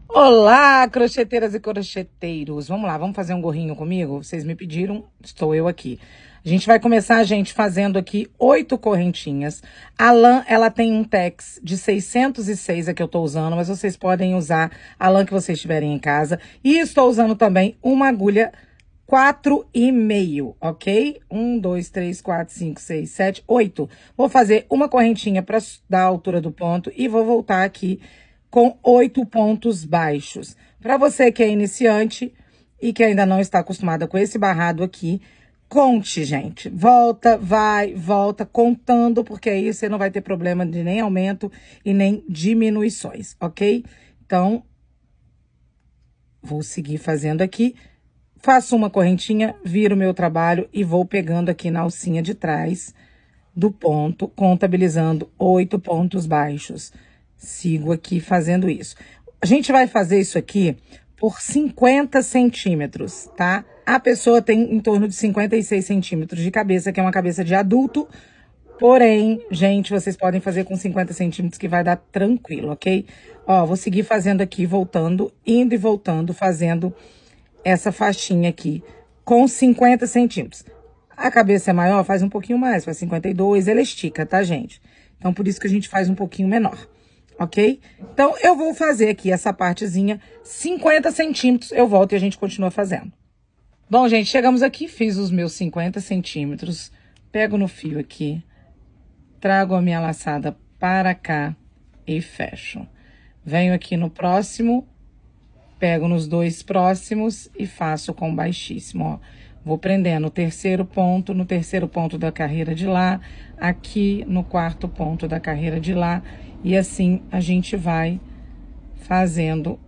Olá, crocheteiras e crocheteiros. Vamos lá, vamos fazer um gorrinho comigo? Vocês me pediram, estou eu aqui. A gente vai começar, gente, fazendo aqui 8 correntinhas. A lã, ela tem um tex de 606, é que eu tô usando, mas vocês podem usar a lã que vocês tiverem em casa. E estou usando também uma agulha 4,5, ok? 1, 2, 3, 4, 5, 6, 7, 8. Vou fazer uma correntinha para dar a altura do ponto e vou voltar aqui com 8 pontos baixos. Para você que é iniciante e que ainda não está acostumada com esse barrado aqui, conte, gente. Volta, vai, volta, contando, porque aí você não vai ter problema de nem aumento e nem diminuições, ok? Então, vou seguir fazendo aqui. Faço uma correntinha, viro o meu trabalho e vou pegando aqui na alcinha de trás do ponto, contabilizando 8 pontos baixos. Sigo aqui fazendo isso. A gente vai fazer isso aqui por 50 centímetros, tá? A pessoa tem em torno de 56 centímetros de cabeça, que é uma cabeça de adulto. Porém, gente, vocês podem fazer com 50 centímetros que vai dar tranquilo, ok? Ó, vou seguir fazendo aqui, voltando, indo e voltando, fazendo essa faixinha aqui com 50 centímetros. A cabeça é maior, faz um pouquinho mais, faz 52, ela estica, tá, gente? Então, por isso que a gente faz um pouquinho menor, ok? Então, eu vou fazer aqui essa partezinha, 50 centímetros, eu volto e a gente continua fazendo. Bom, gente, chegamos aqui, fiz os meus 50 centímetros, pego no fio aqui, trago a minha laçada para cá e fecho. Venho aqui no próximo, pego nos dois próximos e faço com baixíssimo, ó. Vou prendendo no terceiro ponto da carreira de lá, aqui no quarto ponto da carreira de lá, e assim a gente vai fazendo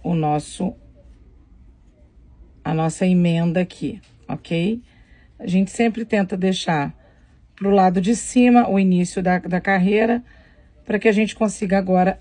a nossa emenda aqui, ok? A gente sempre tenta deixar pro lado de cima o início da carreira, para que a gente consiga agora,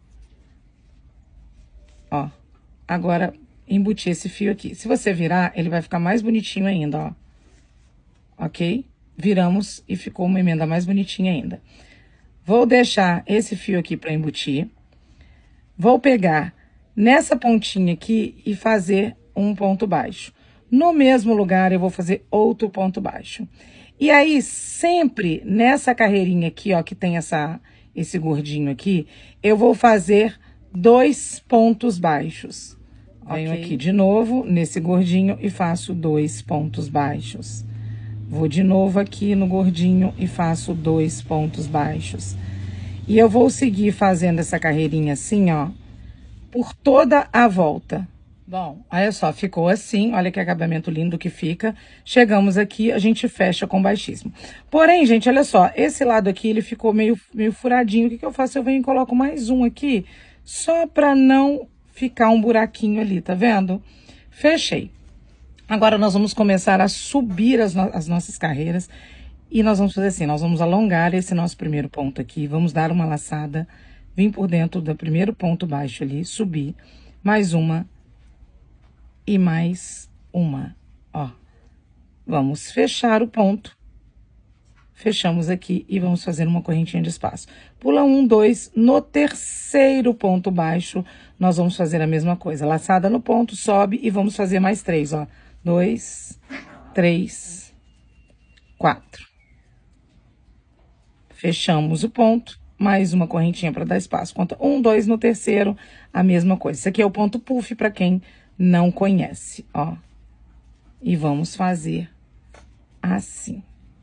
ó, agora embutir esse fio aqui. Se você virar, ele vai ficar mais bonitinho ainda, ó. Ok? Viramos e ficou uma emenda mais bonitinha ainda. Vou deixar esse fio aqui para embutir. Vou pegar nessa pontinha aqui e fazer um ponto baixo. No mesmo lugar, eu vou fazer outro ponto baixo. E aí, sempre nessa carreirinha aqui, ó, que tem esse gordinho aqui, eu vou fazer 2 pontos baixos. Venho aqui de novo, nesse gordinho, e faço 2 pontos baixos. Vou de novo aqui no gordinho e faço 2 pontos baixos. E eu vou seguir fazendo essa carreirinha assim, ó, por toda a volta. Bom, olha só, ficou assim, olha que acabamento lindo que fica. Chegamos aqui, a gente fecha com baixíssimo. Porém, gente, olha só, esse lado aqui, ele ficou meio furadinho. O que que eu faço? Eu venho e coloco mais um aqui, só pra não ficar um buraquinho ali, tá vendo? Fechei. Agora, nós vamos começar a subir as nossas carreiras. E nós vamos fazer assim, nós vamos alongar esse nosso primeiro ponto aqui. Vamos dar uma laçada, vir por dentro do primeiro ponto baixo ali, subir. Mais uma. E mais uma, ó. Vamos fechar o ponto. Fechamos aqui e vamos fazer uma correntinha de espaço. Pula 1, 2, no terceiro ponto baixo, nós vamos fazer a mesma coisa. Laçada no ponto, sobe e vamos fazer mais 3, ó. 2, 3, 4. Fechamos o ponto, mais uma correntinha para dar espaço. Conta 1, 2 no terceiro, a mesma coisa. Esse aqui é o ponto puff para quem não conhece, ó. E vamos fazer assim.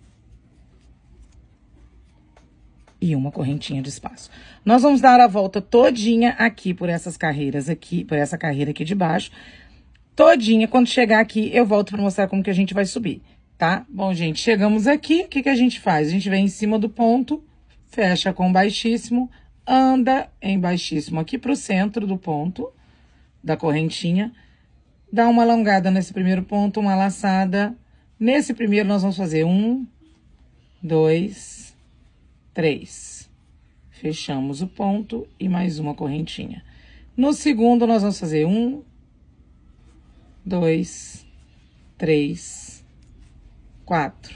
E uma correntinha de espaço. Nós vamos dar a volta todinha aqui por essas carreiras aqui, por essa carreira aqui de baixo. Todinha, quando chegar aqui, eu volto para mostrar como que a gente vai subir, tá? Bom, gente, chegamos aqui, o que que a gente faz? A gente vem em cima do ponto, fecha com baixíssimo, anda em baixíssimo aqui pro centro do ponto, da correntinha, dá uma alongada nesse primeiro ponto, uma laçada. Nesse primeiro, nós vamos fazer 1, 2, 3. Fechamos o ponto e mais uma correntinha. No segundo, nós vamos fazer 1, 2, 3, 4.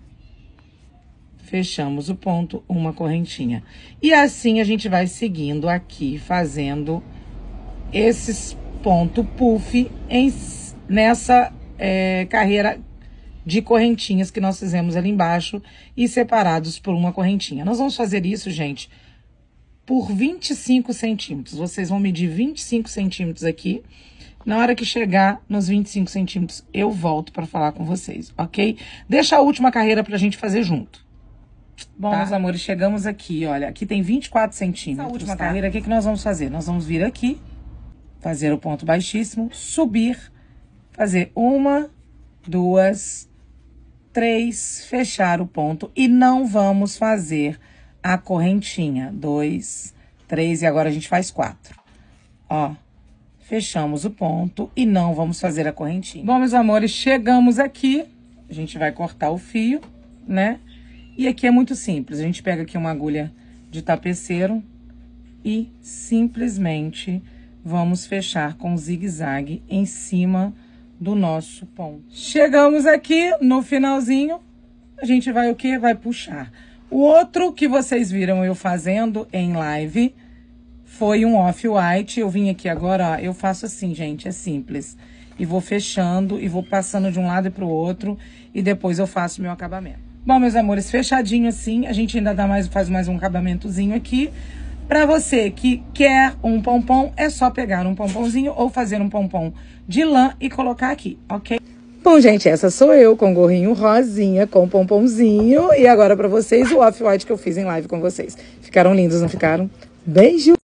Fechamos o ponto, uma correntinha. E assim a gente vai seguindo aqui, fazendo esses ponto puff nessa carreira de correntinhas que nós fizemos ali embaixo e separados por uma correntinha. Nós vamos fazer isso, gente, por 25 centímetros. Vocês vão medir 25 centímetros aqui. Na hora que chegar nos 25 centímetros, eu volto para falar com vocês, ok? Deixa a última carreira pra gente fazer junto. Bom, tá, meus amores, chegamos aqui, olha, aqui tem 24 centímetros. A última carreira, o que nós vamos fazer? Nós vamos vir aqui, fazer o ponto baixíssimo, subir, fazer 1, 2, 3, fechar o ponto e não vamos fazer a correntinha. 2, 3 e agora a gente faz 4. Ó, fechamos o ponto e não vamos fazer a correntinha. Bom, meus amores, chegamos aqui, a gente vai cortar o fio, né? E aqui é muito simples, a gente pega aqui uma agulha de tapeceiro e simplesmente vamos fechar com zigue-zague em cima do nosso ponto. Chegamos aqui no finalzinho, a gente vai o quê? Vai puxar. O outro que vocês viram eu fazendo em live foi um off-white. Eu vim aqui agora, ó, eu faço assim, gente, é simples. E vou fechando e vou passando de um lado e pro outro e depois eu faço meu acabamento. Bom, meus amores, fechadinho assim, a gente ainda faz mais um acabamentozinho aqui. Pra você que quer um pompom, é só pegar um pompomzinho ou fazer um pompom de lã e colocar aqui, ok? Bom, gente, essa sou eu com gorrinho rosinha, com pompomzinho. E agora pra vocês o off-white que eu fiz em live com vocês. Ficaram lindos, não ficaram? Beijo!